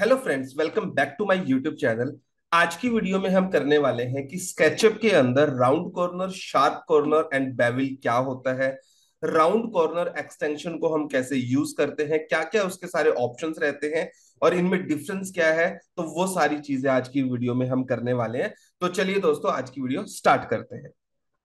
Hello friends, welcome back to my YouTube channel. आज की video में हम करने वाले हैं कि स्केचअप के अंदर round corner, sharp corner and bevel क्या होता है। राउंड कॉर्नर एक्सटेंशन को हम कैसे यूज करते हैं, क्या क्या उसके सारे ऑप्शंस रहते हैं और इनमें डिफरेंस क्या है। तो वो सारी चीजें आज की वीडियो में हम करने वाले हैं। तो चलिए दोस्तों, आज की वीडियो स्टार्ट करते हैं।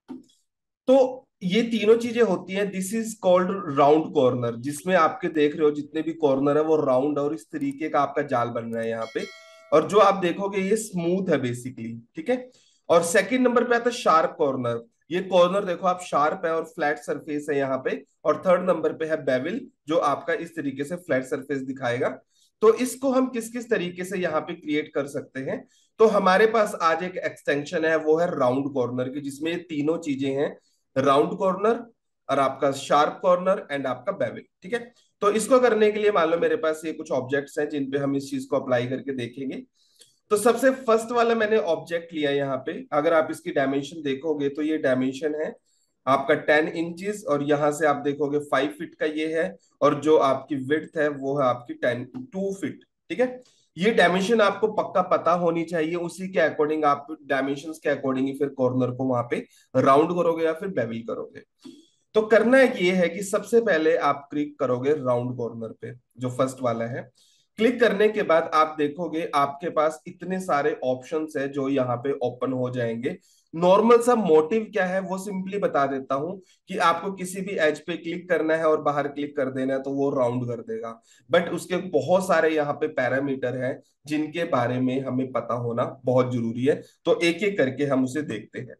तो ये तीनों चीजें होती हैं। This is called round corner, जिसमें आपके देख रहे हो जितने भी कॉर्नर है वो राउंड और इस तरीके का आपका जाल बन रहा है यहाँ पे। और जो आप देखोगे ये स्मूथ है बेसिकली, ठीक है। और सेकंड नंबर पे आता है शार्प कॉर्नर। ये कॉर्नर देखो आप, शार्प है और फ्लैट सरफेस है यहाँ पे। और थर्ड नंबर पे है बेविल, जो आपका इस तरीके से फ्लैट सरफेस दिखाएगा। तो इसको हम किस किस तरीके से यहाँ पे क्रिएट कर सकते हैं। तो हमारे पास आज एक एक्सटेंशन है, वो है राउंड कॉर्नर की, जिसमें ये तीनों चीजें हैं। राउंड कॉर्नर और आपका शार्प कॉर्नर एंड आपका बेवल, ठीक है। तो इसको करने के लिए मान लो मेरे पास ये कुछ ऑब्जेक्ट्स हैं जिन पे हम इस चीज को अप्लाई करके देखेंगे। तो सबसे फर्स्ट वाला मैंने ऑब्जेक्ट लिया यहाँ पे। अगर आप इसकी डायमेंशन देखोगे तो ये डायमेंशन है आपका 10 इंचेस, और यहाँ से आप देखोगे 5 फीट का ये है। और जो आपकी विड्थ है वो है आपकी 2 फीट, ठीक है। ये डायमेंशन आपको पक्का पता होनी चाहिए, उसी के अकॉर्डिंग आप डायमेंशंस के अकॉर्डिंग ही फिर कॉर्नर को वहां पे राउंड करोगे या फिर बेवल करोगे। तो करना ये है कि सबसे पहले आप क्लिक करोगे राउंड कॉर्नर पे, जो फर्स्ट वाला है। क्लिक करने के बाद आप देखोगे आपके पास इतने सारे ऑप्शंस है जो यहाँ पे ओपन हो जाएंगे। नॉर्मल सा मोटिव क्या है वो सिंपली बता देता हूं कि आपको किसी भी एज पे क्लिक करना है और बाहर क्लिक कर देना है तो वो राउंड कर देगा। बट उसके बहुत सारे यहाँ पे पैरामीटर हैं जिनके बारे में हमें पता होना बहुत जरूरी है। तो एक एक करके हम उसे देखते हैं।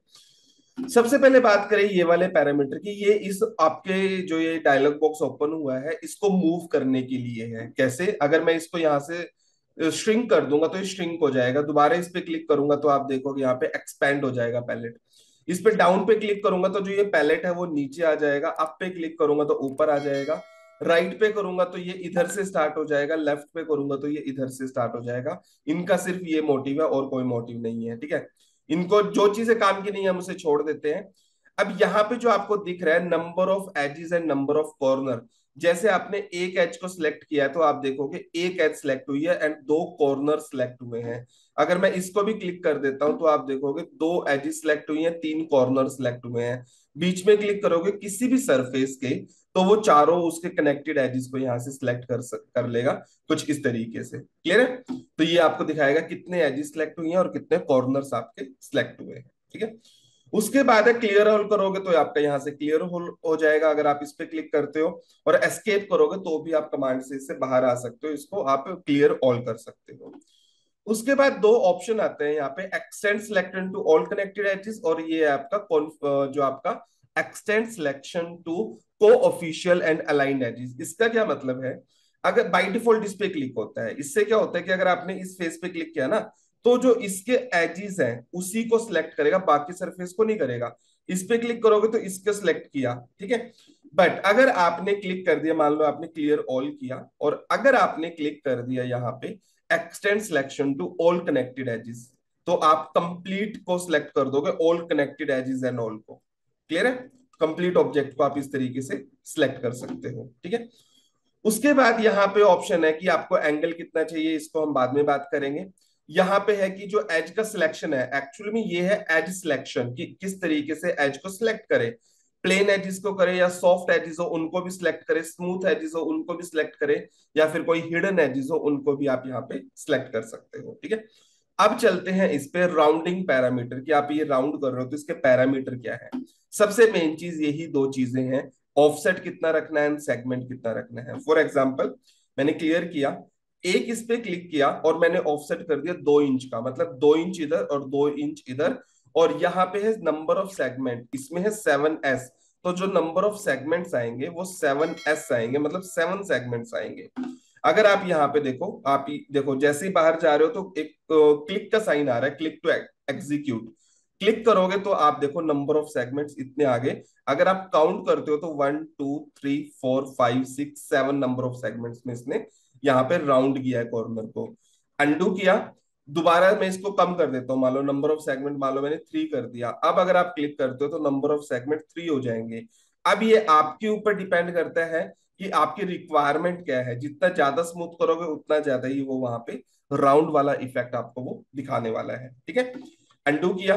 सबसे पहले बात करें ये वाले पैरामीटर की। ये इस आपके जो ये डायलॉग बॉक्स ओपन हुआ है इसको मूव करने के लिए है। कैसे? अगर मैं इसको यहाँ से श्रिंक कर दूंगा तो ये श्रिंक हो जाएगा। दोबारा इस पे क्लिक करूंगा तो आप देखोगे यहाँ पे एक्सपैंड हो जाएगा पैलेट। इस पे डाउन पे क्लिक करूंगा तो जो ये पैलेट है वो नीचे आ जाएगा। अप पे क्लिक करूंगा तो ऊपर आ जाएगा। राइट पे करूंगा तो ये इधर से स्टार्ट हो जाएगा। लेफ्ट पे करूंगा तो ये इधर से स्टार्ट हो जाएगा। इनका सिर्फ ये मोटिव है और कोई मोटिव नहीं है, ठीक है। इनको जो चीजें काम की नहीं है हम उसे छोड़ देते हैं। अब यहाँ पे जो आपको दिख रहा है number of edges and number of corner, जैसे आपने एक एज को सिलेक्ट किया है तो आप देखोगे एक एज सिलेक्ट हुई है एंड दो कॉर्नर सिलेक्ट हुए हैं। अगर मैं इसको भी क्लिक कर देता हूं तो आप देखोगे दो एजेस सिलेक्ट हुई हैं, तीन कॉर्नर सिलेक्ट हुए हैं। बीच में क्लिक करोगे किसी भी सरफेस के तो वो चारों उसके कनेक्टेड एजेस को यहाँ से सिलेक्ट कर लेगा, कुछ इस तरीके से। क्लियर है? तो ये आपको दिखाएगा कितने एजेस सिलेक्ट हुई हैं और कितने कॉर्नर्स आपके सिलेक्ट हुए हैं, ठीक है। उसके बाद है क्लियर ऑल करोगे तो आपका यहाँ से क्लियर हो जाएगा अगर आप इस पे क्लिक करते हो। और एस्केप करोगे तो भी आप कमांड से इससे बाहर आ सकते हो, इसको आप क्लियर ऑल कर सकते हो। उसके बाद दो ऑप्शन आते हैं यहाँ पे, extend selection to all connected edges, और ये है आपका जो आपका एक्सटेंड सिलेक्शन टू को ऑफिशियल एंड अलाइंड एजेस। इसका क्या मतलब है? अगर बाय डिफॉल्ट इस पे क्लिक होता है, इससे क्या होता है कि अगर आपने इस फेस पे क्लिक किया ना तो जो इसके एजेस हैं उसी को सिलेक्ट करेगा, बाकी सरफेस को नहीं करेगा। इस पे क्लिक करोगे तो इसको सिलेक्ट किया, ठीक है। बट अगर आपने क्लिक कर दिया, मान लो आपने क्लियर ऑल किया और अगर आपने क्लिक कर दिया यहाँ पे extend selection to all connected edges, तो आप कंप्लीट को सिलेक्ट कर दोगे, all connected edges and all को। क्लियर है? कंप्लीट ऑब्जेक्ट को आप इस तरीके से सिलेक्ट कर सकते हो, ठीक है। उसके बाद यहाँ पे ऑप्शन है कि आपको एंगल कितना चाहिए, इसको हम बाद में बात करेंगे। यहाँ पे है कि जो एज का सिलेक्शन है, एक्चुअली में ये है एज सिलेक्शन, कि किस तरीके से एज को सिलेक्ट करें। प्लेन एजिस को करे या सॉफ्ट एजिस हो उनको भी सिलेक्ट करे, स्मूथ एजिस हो उनको भी सिलेक्ट करे, या फिर कोई हिडन एजिस हो उनको भी आप यहाँ पे सिलेक्ट कर सकते हो, ठीक है। अब चलते हैं इस पे राउंडिंग पैरामीटर की। आप ये राउंड कर रहे हो तो इसके पैरामीटर क्या है। सबसे मेन चीज यही दो चीजें हैं, ऑफसेट कितना रखना है, सेगमेंट कितना रखना है। फॉर एग्जाम्पल मैंने क्लियर किया, एक इस पे क्लिक किया और मैंने ऑफसेट कर दिया 2 इंच का, मतलब 2 इंच इधर और 2 इंच इधर। और यहाँ पे है नंबर ऑफ सेगमेंट, इसमें है 7s। तो जो नंबर ऑफ सेगमेंट्स आएंगे वो 7s आएंगे, मतलब 7 सेगमेंट्स आएंगे। अगर आप यहाँ पे देखो, आप देखो जैसे ही बाहर जा रहे हो तो एक क्लिक का साइन आ रहा है, क्लिक टू एग्जीक्यूट। क्लिक करोगे तो आप देखो नंबर ऑफ सेगमेंट्स इतने आगे। अगर आप काउंट करते हो तो 1 2 3 4 5 6 7 नंबर ऑफ सेगमेंट्स में इसने यहाँ पे राउंड किया है कॉर्नर को। अंडू किया, दोबारा मैं इसको कम कर देता हूँ, मान लो नंबर ऑफ सेगमेंट मान लो मैंने 3 कर दिया। अब अगर आप क्लिक करते हो तो नंबर ऑफ सेगमेंट 3 हो जाएंगे। अब ये आपके ऊपर डिपेंड करता है कि आपकी रिक्वायरमेंट क्या है। जितना ज्यादा स्मूथ करोगे उतना ज्यादा ही वो वहां पे राउंड वाला इफेक्ट आपको वो दिखाने वाला है। ठीक है, अंडू किया।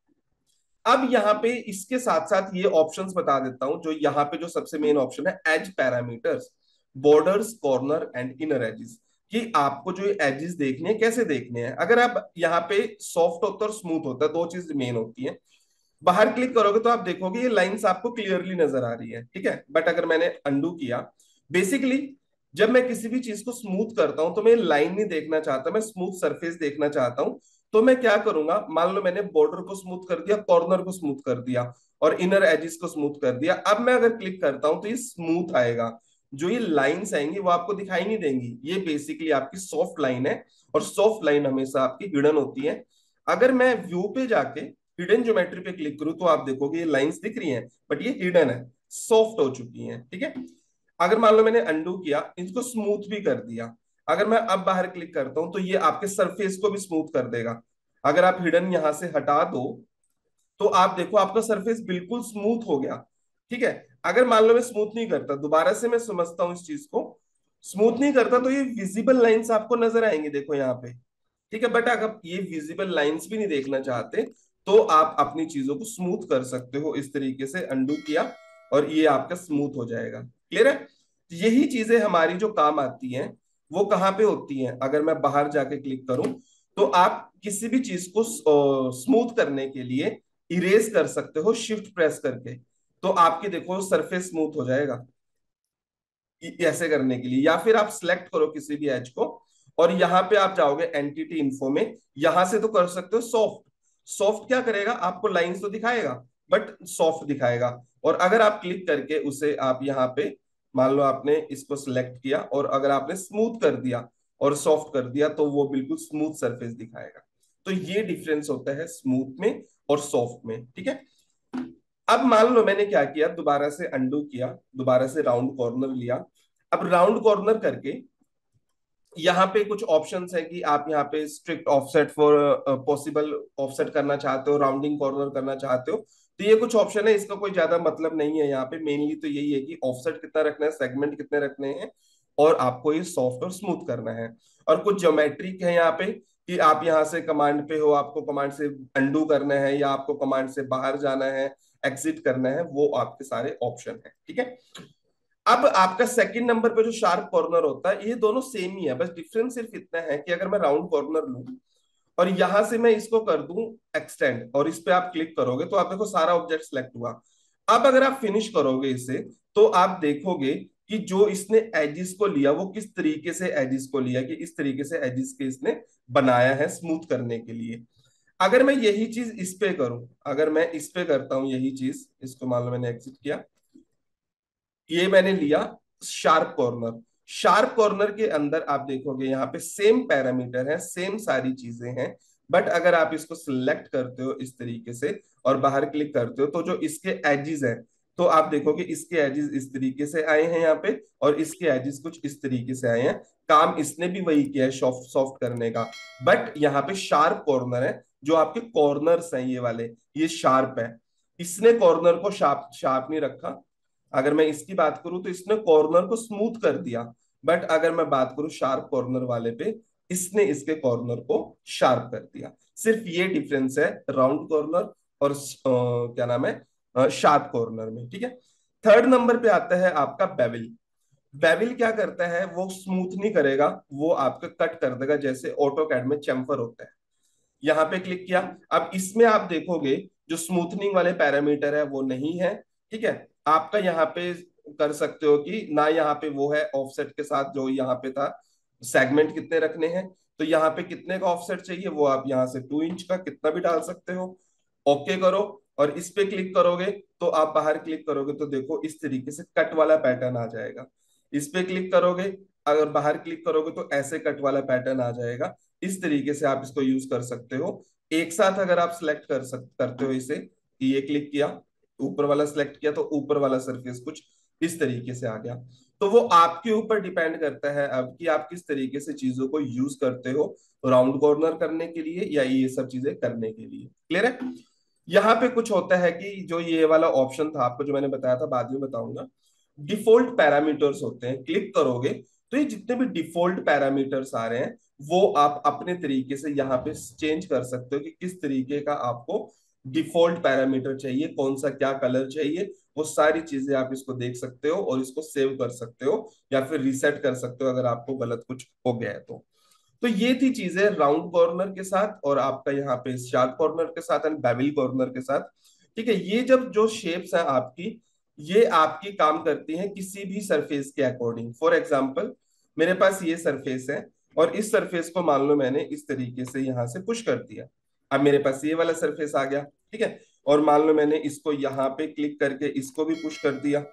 अब यहाँ पे इसके साथ साथ ये ऑप्शंस बता देता हूं। जो यहाँ पे जो सबसे मेन ऑप्शन है, edge parameters, borders, corner and inner edges, कि आपको जो एजेस देखने हैं कैसे देखने हैं। अगर आप यहाँ पे सॉफ्ट होता है और स्मूथ होता है, दो चीज मेन होती है। बाहर क्लिक करोगे तो आप देखोगे ये लाइंस आपको क्लियरली नजर आ रही है। ठीक है, बट अगर मैंने अंडू किया, बेसिकली जब मैं किसी भी चीज को स्मूथ करता हूं तो मैं लाइन नहीं देखना चाहता, मैं स्मूथ सरफेस देखना चाहता हूं। तो मैं क्या करूंगा, मान लो मैंने बॉर्डर को स्मूथ कर दिया, कॉर्नर को स्मूथ कर दिया और इनर एजिस को स्मूथ कर दिया। अब मैं अगर क्लिक करता हूं तो ये स्मूथ आएगा। जो ये लाइंस आएंगी वो आपको दिखाई नहीं देंगी। ये बेसिकली आपकी सॉफ्ट लाइन है और सॉफ्ट लाइन हमेशा आपकी हिडन होती है। अगर मैं व्यू पे जाके हिडन ज्योमेट्री पे क्लिक करूं तो आप देखोगे ये लाइंस दिख रही हैं, बट ये हिडन है, सॉफ्ट हो चुकी हैं। ठीक है, अगर मान लो मैंने अंडू किया, इसको स्मूथ भी कर दिया, अगर मैं अब बाहर क्लिक करता हूं तो ये आपके सरफेस को भी स्मूथ कर देगा। अगर आप हिडन यहां से हटा दो तो आप देखो आपका सरफेस बिल्कुल स्मूथ हो गया। ठीक है, अगर मान लो मैं स्मूथ नहीं करता, दोबारा से मैं समझता हूं इस चीज को, स्मूथ नहीं करता तो ये विजिबल लाइंस आपको नजर आएंगे, देखो यहाँ पे। ठीक है, बट अगर ये विजिबल लाइंस भी नहीं देखना चाहते तो आप अपनी चीजों को स्मूथ कर सकते हो इस तरीके से। अंडू किया और ये आपका स्मूथ हो जाएगा। क्लियर है, तो यही चीजें हमारी जो काम आती हैं वो कहाँ पे होती हैं। अगर मैं बाहर जाके क्लिक करूं तो आप किसी भी चीज को स्मूथ करने के लिए इरेज कर सकते हो शिफ्ट प्रेस करके, तो आपके देखो सरफेस स्मूथ हो जाएगा ऐसे करने के लिए। या फिर आप सिलेक्ट करो किसी भी एज को और यहाँ पे आप जाओगे एंटिटी इन्फो में, यहां से तो कर सकते हो सॉफ्ट। सॉफ्ट क्या करेगा, आपको लाइंस तो दिखाएगा बट सॉफ्ट दिखाएगा। और अगर आप क्लिक करके उसे आप यहाँ पे, मान लो आपने इसको सिलेक्ट किया और अगर आपने स्मूथ कर दिया और सॉफ्ट कर दिया तो वो बिल्कुल स्मूथ सरफेस दिखाएगा। तो ये डिफरेंस होता है स्मूथ में और सॉफ्ट में। ठीक है, अब मान लो मैंने क्या किया, दोबारा से अंडू किया, दोबारा से राउंड कॉर्नर लिया। अब राउंड कॉर्नर करके यहाँ पे कुछ ऑप्शंस है कि आप यहाँ पे strict offset for possible offset करना चाहते हो, राउंडिंग कॉर्नर करना चाहते हो, तो ये कुछ ऑप्शन है। इसका कोई ज्यादा मतलब नहीं है यहाँ पे। मेनली तो यही है कि ऑफसेट कितना रखना है, सेगमेंट कितने रखने हैं और आपको ये सॉफ्ट और स्मूथ करना है। और कुछ ज्योमेट्रिक है यहाँ पे कि आप यहाँ से कमांड पे हो, आपको कमांड से अंडू करना है या आपको कमांड से बाहर जाना है, एग्जिट करना है, वो आपके सारे ऑप्शन है। ठीक है, अब आपका सेकंड नंबर पे जो शार्प कॉर्नर होता है, ये दोनों सेम ही है, बस डिफरेंस सिर्फ इतना है कि अगर मैं राउंड कॉर्नर लूं और यहां से मैं इसको कर दूं एक्सटेंड और इस पे आप क्लिक करोगे तो आप देखो सारा ऑब्जेक्ट सिलेक्ट हुआ। अब अगर आप फिनिश करोगे इसे तो आप देखोगे कि जो इसने एजिस को लिया वो किस तरीके से एजिस को लिया, कि इस तरीके से एजिस के इसने बनाया है स्मूथ करने के लिए। अगर मैं यही चीज इस पे करूं, अगर मैं इस पे करता हूं यही चीज, इसको मान लो मैंने एग्जिट किया, ये मैंने लिया शार्प कॉर्नर। शार्प कॉर्नर के अंदर आप देखोगे यहाँ पे सेम पैरामीटर है, सेम सारी चीजें हैं, बट अगर आप इसको सिलेक्ट करते हो इस तरीके से और बाहर क्लिक करते हो तो जो इसके एजिस हैं, तो आप देखोगे इसके एजिस इस तरीके से आए हैं यहाँ पे और इसके एजिस कुछ इस तरीके से आए हैं। काम इसने भी वही किया है सॉफ्ट सॉफ्ट करने का, बट यहाँ पे शार्प कॉर्नर है। जो आपके कॉर्नर्स हैं ये वाले, ये शार्प है। इसने कॉर्नर को शार्प शार्प नहीं रखा। अगर मैं इसकी बात करूं तो इसने कॉर्नर को स्मूथ कर दिया, बट अगर मैं बात करूं शार्प कॉर्नर वाले पे, इसने इसके कॉर्नर को शार्प कर दिया। सिर्फ ये डिफरेंस है राउंड कॉर्नर और क्या नाम है शार्प कॉर्नर में। ठीक है, थर्ड नंबर पे आता है आपका बेवल। बेवल क्या करता है, वो स्मूथ नहीं करेगा, वो आपका कट कर देगा, जैसे ऑटो कैड में चैम्फर होता है। यहाँ पे क्लिक किया, अब इसमें आप देखोगे जो स्मूथनिंग वाले पैरामीटर है वो नहीं है। ठीक है, आपका यहाँ पे कर सकते हो कि ना, यहाँ पे वो है ऑफसेट के साथ जो यहाँ पे था, सेगमेंट कितने रखने हैं, तो यहाँ पे कितने का ऑफसेट चाहिए वो आप यहाँ से 2 इंच का कितना भी डाल सकते हो। ओके करो और इस पे क्लिक करोगे तो आप बाहर क्लिक करोगे तो देखो इस तरीके से कट वाला पैटर्न आ जाएगा। इस पे क्लिक करोगे, अगर बाहर क्लिक करोगे तो ऐसे कट वाला पैटर्न आ जाएगा। इस तरीके से आप इसको यूज कर सकते हो। एक साथ अगर आप सिलेक्ट करते हो इसे, कि ये क्लिक किया, ऊपर वाला सिलेक्ट किया तो ऊपर वाला सरफेस कुछ इस तरीके से आ गया। तो वो आपके ऊपर डिपेंड करता है अब कि आप किस तरीके से चीजों को यूज करते हो, राउंड कॉर्नर करने के लिए या ये सब चीजें करने के लिए। क्लियर है, यहाँ पे कुछ होता है कि जो ये वाला ऑप्शन था आपको जो मैंने बताया था, बाद में बताऊंगा, डिफॉल्ट पैरामीटर्स होते हैं, क्लिक करोगे तो ये जितने भी डिफॉल्ट पैरामीटर्स आ रहे हैं वो आप अपने तरीके से यहाँ पे चेंज कर सकते हो कि किस तरीके का आपको डिफॉल्ट पैरामीटर चाहिए, कौन सा क्या कलर चाहिए। वो सारी चीजें आप इसको देख सकते हो और इसको सेव कर सकते हो या फिर रीसेट कर सकते हो अगर आपको गलत कुछ हो गया है तो ये थी चीजें राउंड कॉर्नर के साथ और आपका यहाँ पे शार्प कॉर्नर के साथ एंड बेवल कॉर्नर के साथ। ठीक है, ये जब जो शेप्स हैं आपकी, ये आपकी काम करती हैं किसी भी सरफेस के अकॉर्डिंग। फॉर एग्जाम्पल मेरे पास ये सरफेस है और इस सरफेस को मान लो मैंने इस तरीके से यहां से पुश कर दिया, अब मेरे पास ये वाला सरफेस आ गया। ठीक है, और मान लो मैंने इसको यहाँ पे क्लिक करके इसको भी पुश कर दिया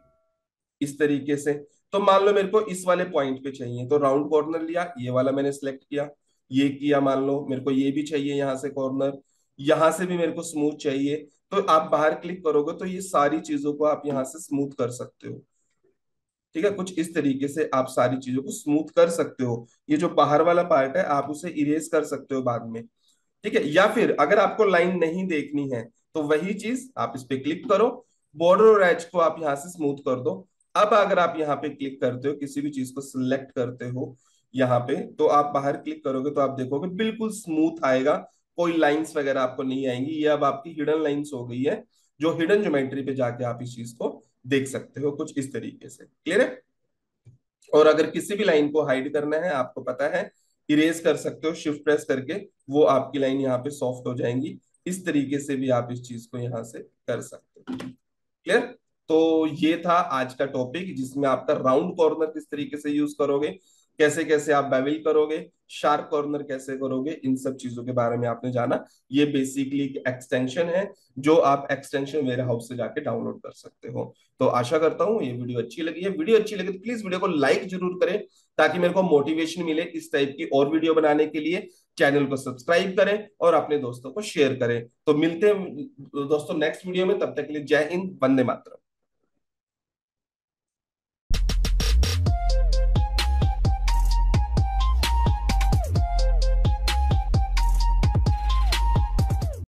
इस तरीके से। तो मान लो मेरे को इस वाले पॉइंट पे चाहिए तो राउंड कॉर्नर लिया, ये वाला मैंने सिलेक्ट किया, ये किया, मान लो मेरे को ये भी चाहिए यहाँ से कॉर्नर, यहाँ से भी मेरे को स्मूथ चाहिए। तो आप बाहर क्लिक करोगे तो ये सारी चीजों को आप यहाँ से स्मूथ कर सकते हो। ठीक है, कुछ इस तरीके से आप सारी चीजों को स्मूथ कर सकते हो। ये जो बाहर वाला पार्ट है आप उसे इरेज कर सकते हो बाद में। ठीक है, या फिर अगर आपको लाइन नहीं देखनी है तो वही चीज आप इस पे क्लिक करो, बॉर्डर और एज को आप यहाँ से स्मूथ कर दो। अब अगर आप यहाँ पे क्लिक करते हो, किसी भी चीज को सिलेक्ट करते हो यहाँ पे, तो आप बाहर क्लिक करोगे तो आप देखोगे बिल्कुल स्मूथ आएगा, कोई लाइंस वगैरह आपको नहीं आएंगी। ये अब आपकी हिडन लाइंस हो गई है, जो हिडन ज्योमेट्री पे जाके आप इस चीज को देख सकते हो कुछ इस तरीके से। क्लियर है? और अगर किसी भी लाइन को हाइड करना है आपको पता है, इरेज कर सकते हो शिफ्ट प्रेस करके, वो आपकी लाइन यहाँ पे सॉफ्ट हो जाएंगी। इस तरीके से भी आप इस चीज को यहाँ से कर सकते हो। क्लियर? तो ये था आज का टॉपिक जिसमें आपका राउंड कॉर्नर किस तरीके से यूज करोगे, कैसे कैसे आप बेवल करोगे, शार्प कॉर्नर कैसे करोगे, इन सब चीजों के बारे में आपने जाना। ये बेसिकली एक एक्सटेंशन है जो आप एक्सटेंशन वेयर हाउस से जाके डाउनलोड कर सकते हो। तो आशा करता हूँ ये वीडियो अच्छी लगी है। वीडियो अच्छी लगी तो प्लीज वीडियो को लाइक जरूर करें ताकि मेरे को मोटिवेशन मिले इस टाइप की और वीडियो बनाने के लिए। चैनल को सब्सक्राइब करें और अपने दोस्तों को शेयर करें। तो मिलते हैं दोस्तों नेक्स्ट वीडियो में, तब तक के लिए जय हिंद, वंदे मातरम।